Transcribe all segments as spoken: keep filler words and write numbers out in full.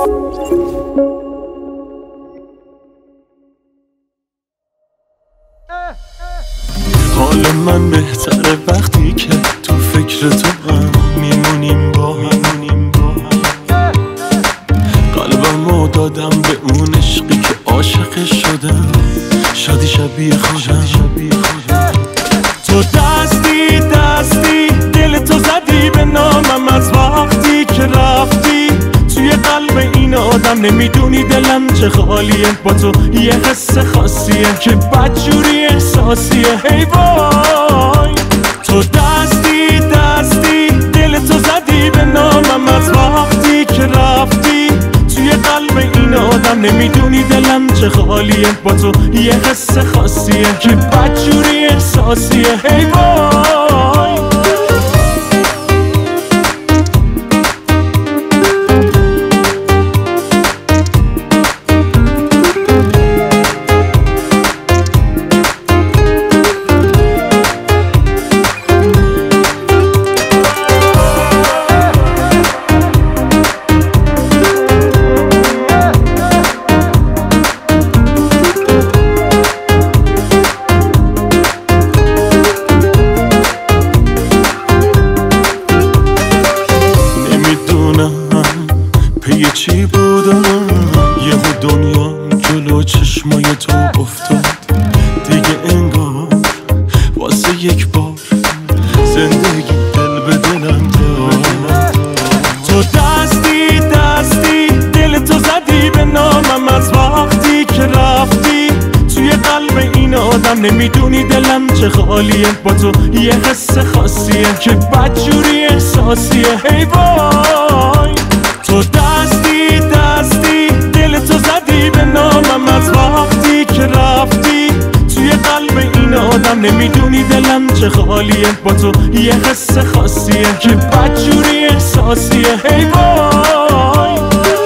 حال من بهتره وقتی که تو فکر تو هم میمونیم با هم قلبمو دادم به اون عشقی که عاشق شدم، شادی شبیه خودم. تو دستی دستی دل تو زدی به نامم از وقتی که رفتی توی قلب این آدم. نمیدونی دلم چه خالیه با تو، یه حس خاصیه که بدجوری احساسیه. ای وای تو دستی دستی دل تو زدی به نامم از وقتی که رفتی توی قلب این آدم. نمیدونی دلم چه خالیه با تو، یه حس خاصیه که بدجوری احساسیه. ای وای پی چی بودم یهو دنیا جلو چشمای تو افتاد دیگه، انگار واسه یک بار زندگی دل به دلم داد. تو دستی دستی دل تو زدی به نامم از وقتی که رفتی توی قلب این آدم. نمیدونی دلم چه خالیه با تو، یه حس خاصیه که بدجوری احساسیه. ای وای تو دستی دستی دل تو زدی به نامم از وقتی که رفتی توی قلب این آدم. نمیدونی دلم چه خالیه با تو، یه حس خاصیه که بدجوری احساسیه. ای وای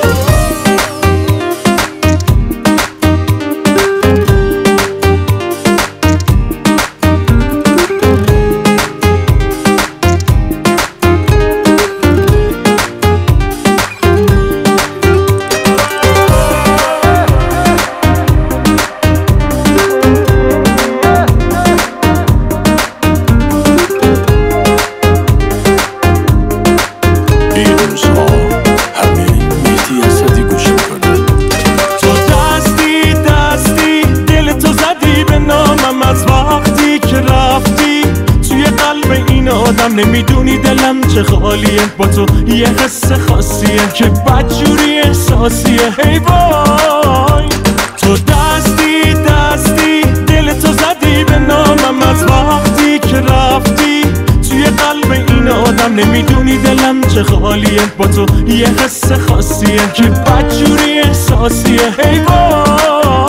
نمیدونی دلم چه خالیه با تو، یه حس خاصیه که بدجوری احساسیه. ای وای تو دستی دستی دل تو زدی به نامم از وقتی که رفتی توی قلب این آدم. نمیدونی دلم چه خالیه با تو، یه حس خاصیه که بدجوری احساسیه. ای وای